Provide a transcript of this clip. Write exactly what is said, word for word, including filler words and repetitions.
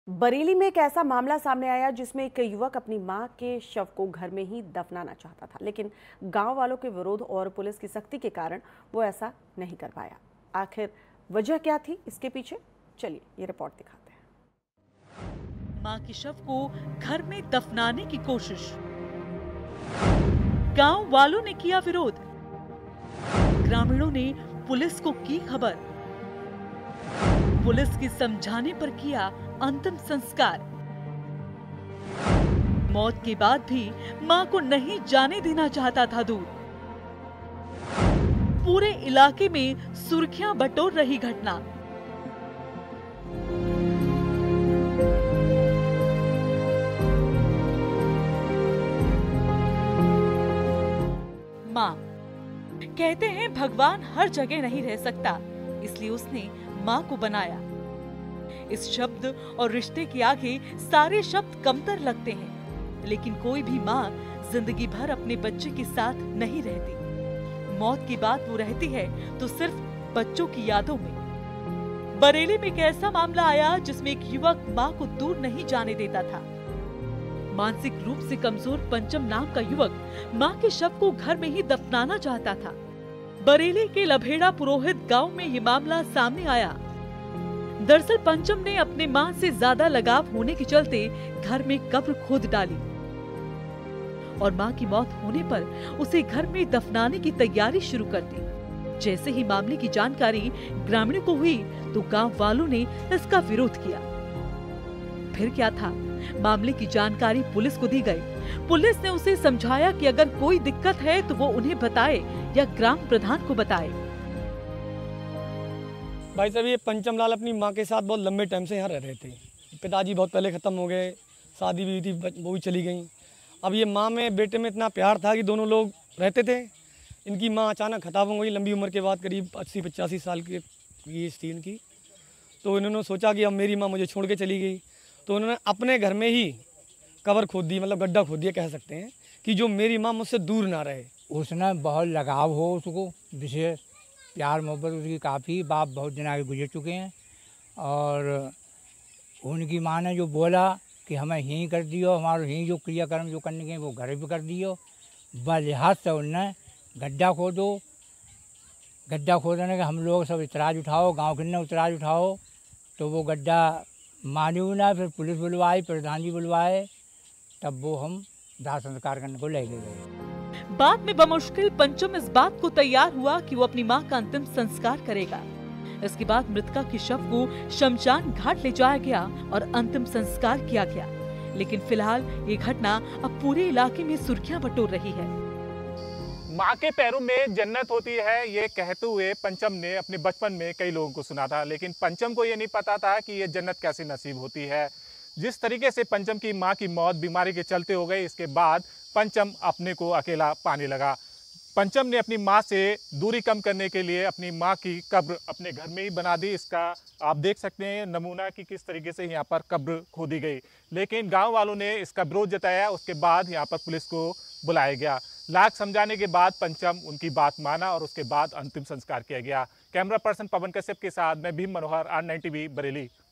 बरेली में एक ऐसा मामला सामने आया जिसमें एक युवक अपनी मां के शव को घर में ही दफनाना चाहता था, लेकिन गांव वालों के विरोध और पुलिस की सख्ती के कारण वो ऐसा नहीं कर पाया। आखिर वजह क्या थी इसके पीछे, चलिए ये रिपोर्ट दिखाते हैं। मां के शव को घर में दफनाने की कोशिश, गांव वालों ने किया विरोध, ग्रामीणों ने पुलिस को की खबर, पुलिस के समझाने पर किया अंतिम संस्कार। मौत के बाद भी मां को नहीं जाने देना चाहता था दूर। पूरे इलाके में सुर्खियां बटोर रही घटना। मां, कहते हैं भगवान हर जगह नहीं रह सकता, इसलिए उसने मां को बनाया। इस शब्द और रिश्ते के आगे सारे शब्द कमतर लगते हैं, लेकिन कोई भी मां जिंदगी भर अपने बच्चे के साथ नहीं रहती। मौत की बात वो रहती है तो सिर्फ बच्चों की यादों में। बरेली में एक ऐसा मामला आया जिसमें एक युवक मां को दूर नहीं जाने देता था। मानसिक रूप से कमजोर पंचम नाम का युवक मां के शव को घर में ही दफनाना चाहता था। बरेली के लभेड़ा पुरोहित गांव में ये मामला सामने आया। दरअसल पंचम ने अपने मां से ज्यादा लगाव होने के चलते घर में कब्र खोद डाली और मां की मौत होने पर उसे घर में दफनाने की तैयारी शुरू कर दी। जैसे ही मामले की जानकारी ग्रामीणों को हुई तो गांव वालों ने इसका विरोध किया। फिर क्या था, मामले की जानकारी पुलिस को दी गई। पुलिस ने उसे समझाया कि अगर कोई दिक्कत है तो वो उन्हें बताए या ग्राम प्रधान को बताए। भाई साहब, ये पंचम लाल अपनी माँ के साथ बहुत लंबे टाइम से यहाँ रह रहे थे। पिताजी बहुत पहले ख़त्म हो गए, शादी भी हुई थी, वो भी चली गई। अब ये माँ में बेटे में इतना प्यार था कि दोनों लोग रहते थे। इनकी माँ अचानक खत्म हो गई लंबी उम्र के बाद, करीब अस्सी पचासी साल की एज थी इनकी। तो इन्होंने सोचा कि अब मेरी माँ मुझे छोड़ के चली गई, तो उन्होंने अपने घर में ही कब्र खोद दी, मतलब गड्ढा खोद दिया कह सकते हैं, कि जो मेरी माँ मुझसे दूर ना रहे। उसने बहुत लगाव हो उसको, विशेष प्यार मोहब्बत उसकी काफ़ी। बाप बहुत दिन आगे गुजर चुके हैं और उनकी माँ ने जो बोला कि हमें यहीं कर दियो, हमारे यहीं जो क्रियाक्रम जो करने के वो घर भी कर दियो, बस लिहाज से उनने गड्ढा खोदो। गड्ढा खोदने के हम लोग सब इतराज़ उठाओ, गांव के ने इतराज़ उठाओ, तो वो गड्ढा मानी ना। फिर पुलिस बुलवाई, प्रधान जी बुलवाए, तब वो हम दाह संस्कार करने को ले गए। बाद में बमुश्किल पंचम इस बात को तैयार हुआ कि वो अपनी मां का अंतिम संस्कार करेगा। इसके बाद मृतका के शव को शमशान घाट ले जाया गया और अंतिम संस्कार किया गया। लेकिन फिलहाल ये घटना अब पूरे इलाके में सुर्खियां बटोर रही है। माँ के पैरों में जन्नत होती है, ये कहते हुए पंचम ने अपने बचपन में कई लोगों को सुना था, लेकिन पंचम को ये नहीं पता था कि ये जन्नत कैसे नसीब होती है। जिस तरीके से पंचम की माँ की मौत बीमारी के चलते हो गई, इसके बाद पंचम अपने को अकेला पाने लगा। पंचम ने अपनी माँ से दूरी कम करने के लिए अपनी माँ की कब्र अपने घर में ही बना दी। इसका आप देख सकते हैं नमूना कि किस तरीके से यहाँ पर कब्र खोदी गई। लेकिन गांव वालों ने इसका विरोध जताया, उसके बाद यहाँ पर पुलिस को बुलाया गया। लाख समझाने के बाद पंचम उनकी बात माना और उसके बाद अंतिम संस्कार किया गया। कैमरा पर्सन पवन कश्यप के साथ मैं Bhim Manohar, R nine TV Bareilly.